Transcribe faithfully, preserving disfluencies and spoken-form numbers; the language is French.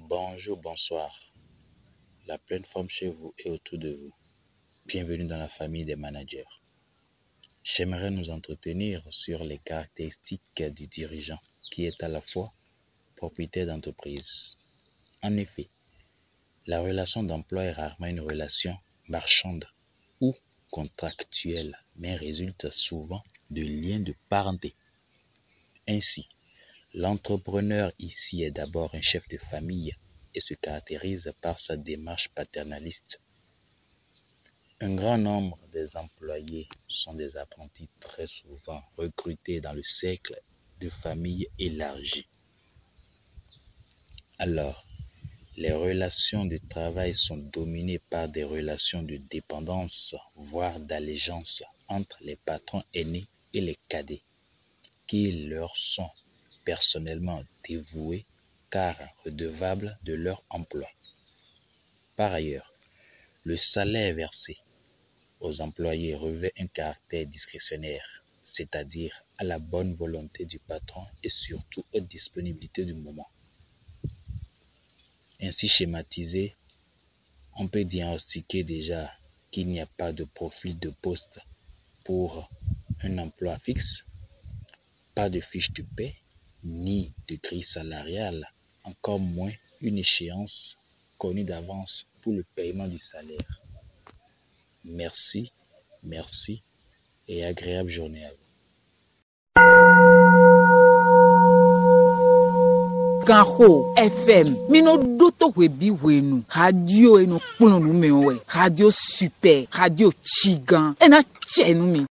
Bonjour, bonsoir. La pleine forme chez vous et autour de vous. Bienvenue dans la famille des managers. J'aimerais nous entretenir sur les caractéristiques du dirigeant qui est à la fois propriétaire d'entreprise. En effet, la relation d'emploi est rarement une relation marchande ou contractuelle, mais résulte souvent de liens de parenté. Ainsi, l'entrepreneur ici est d'abord un chef de famille et se caractérise par sa démarche paternaliste. Un grand nombre des employés sont des apprentis très souvent recrutés dans le cercle de famille élargi. Alors, les relations de travail sont dominées par des relations de dépendance, voire d'allégeance entre les patrons aînés et les cadets, qui leur sont personnellement dévoués car redevables de leur emploi. Par ailleurs, le salaire versé aux employés revêt un caractère discrétionnaire, c'est-à-dire à la bonne volonté du patron et surtout aux disponibilités du moment. Ainsi schématisé, on peut diagnostiquer déjà qu'il n'y a pas de profil de poste pour un emploi fixe, pas de fiche de paie, ni de grille salariale, encore moins une échéance connue d'avance pour le paiement du salaire. Merci, merci et agréable journée à vous. Ganho F M mino doto webi wenu radio eno kpunu nu me we radio super radio chigan ena chenu mi